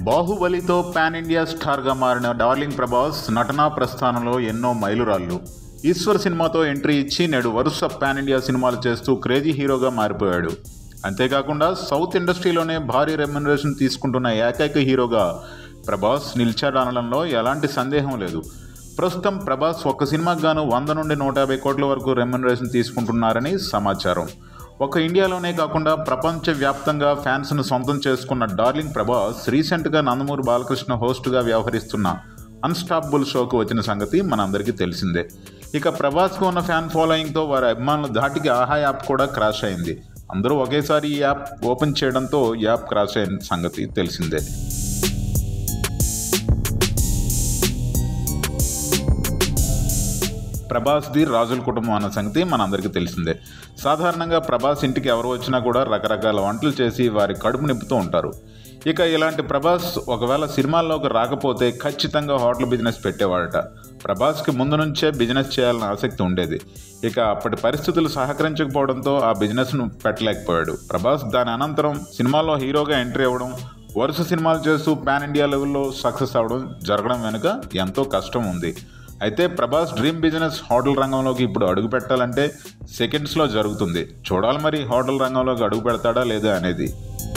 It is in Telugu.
బాహుబలితో పాన్ ఇండియా స్టార్గా మారిన డార్లింగ్ ప్రభాస్ నటనా ప్రస్థానంలో ఎన్నో మైలురాళ్ళు. ఈశ్వర్ సినిమాతో ఎంట్రీ ఇచ్చి నేడు వరుస పాన్ ఇండియా సినిమాలు చేస్తూ క్రేజీ హీరోగా మారిపోయాడు. అంతేకాకుండా సౌత్ ఇండస్ట్రీలోనే భారీ రెమ్యునరేషన్ తీసుకుంటున్న ఏకైక హీరోగా ప్రభాస్ నిలిచాడనడంలో ఎలాంటి సందేహం లేదు. ప్రస్తుతం ప్రభాస్ ఒక్క సినిమాకు గాను 100 నుండి 150 కోట్ల వరకు రెమ్యునరేషన్ తీసుకుంటున్నారని సమాచారం. ఒక ఇండియాలోనే కాకుండా ప్రపంచవ్యాప్తంగా ఫ్యాన్స్ను సొంతం చేసుకున్న డార్లింగ్ ప్రభాస్ రీసెంట్గా నందమూరి బాలకృష్ణ హోస్ట్గా వ్యవహరిస్తున్న అన్స్టాపబుల్ షోకు వచ్చిన సంగతి మనందరికీ తెలిసిందే. ఇక ప్రభాస్కు ఉన్న ఫ్యాన్ ఫాలోయింగ్తో వారి అభిమానుల ధాటికి ఆహా యాప్ కూడా క్రాష్ అయింది. అందరూ ఒకేసారి ఈ యాప్ ఓపెన్ చేయడంతో యాప్ క్రాష్ అయిన సంగతి తెలిసిందే. ప్రభాస్ది రాజుల కుటుంబం అన్న సంగతి మనందరికీ తెలిసిందే. సాధారణంగా ప్రభాస్ ఇంటికి ఎవరు వచ్చినా కూడా రకరకాల వంటలు చేసి వారి కడుపు నింపుతూ ఉంటారు. ఇక ఇలాంటి ప్రభాస్ ఒకవేళ సినిమాల్లోకి రాకపోతే ఖచ్చితంగా హోటల్ బిజినెస్ పెట్టేవాడట. ప్రభాస్కి ముందు నుంచే బిజినెస్ చేయాలని ఆసక్తి ఉండేది. ఇక అప్పటి పరిస్థితులు సహకరించకపోవడంతో ఆ బిజినెస్ను పెట్టలేకపోయాడు. ప్రభాస్ దాని అనంతరం సినిమాల్లో హీరోగా ఎంట్రీ అవ్వడం, వరుస సినిమాలు చేస్తూ పాన్ ఇండియా లెవెల్లో సక్సెస్ అవ్వడం జరగడం వెనుక ఎంతో కష్టం ఉంది. అయితే ప్రభాస్ డ్రీమ్ బిజినెస్ హోటల్ రంగంలోకి ఇప్పుడు అడుగు పెట్టాలంటే సెకండ్స్లో జరుగుతుంది. చూడాలి మరి హోటల్ రంగంలోకి అడుగు పెడతాడా లేదా అనేది.